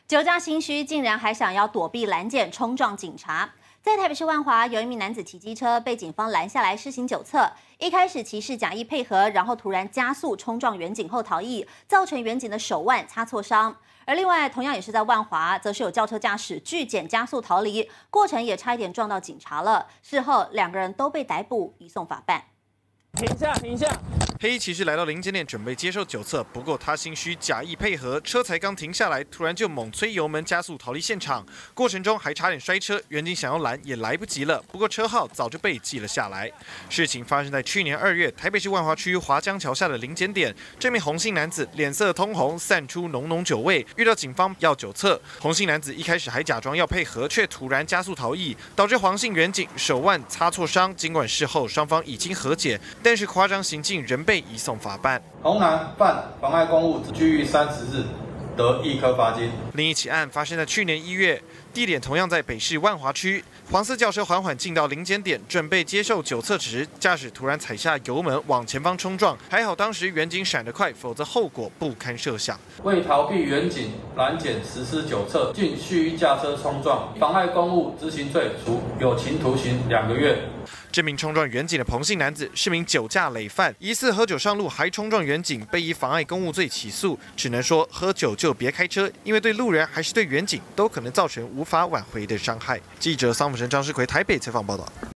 酒驾心虚，竟然还想要躲避拦检，冲撞警察。在台北市万华，有一名男子骑机车被警方拦下来施行酒测。一开始骑士假意配合，然后突然加速冲撞远警后逃逸，造成远警的手腕擦挫伤。而另外，同样也是在万华，则是有轿车驾驶拒检加速逃离，过程也差一点撞到警察了。事后两个人都被逮捕，移送法办。 停下！ 黑衣骑士来到临检点，准备接受酒测，不过他心虚，假意配合，车才刚停下来，突然就猛催油门加速逃离现场，过程中还差点摔车，远警想要拦也来不及了，不过车号早就被记了下来。事情发生在去年2月，台北市万华区华江桥下的临检点，这名洪姓男子脸色通红，散出浓浓酒味，遇到警方要酒测，洪姓男子一开始还假装要配合，却突然加速逃逸，导致黄姓远警手腕擦挫伤。尽管事后双方已经和解，但是夸张行径仍被移送法办。 洪男犯妨碍公务，拘役30日，得1颗罚金。 另一起案发生在去年1月，地点同样在北市万华区。黄色轿车缓缓进到临检点，准备接受酒测时，驾驶突然踩下油门往前方冲撞，还好当时远警闪得快，否则后果不堪设想。 为逃避远警拦检实施酒测，竟蓄意驾车冲撞，妨碍公务执行罪，处有期徒刑2个月。 这名冲撞远警的彭姓男子是名酒驾累犯，疑似喝酒上路还冲撞远警，被以妨碍公务罪起诉。只能说喝酒就别开车，因为对路人还是对远警都可能造成无法挽回的伤害。记者桑普生、张世奎台北采访报道。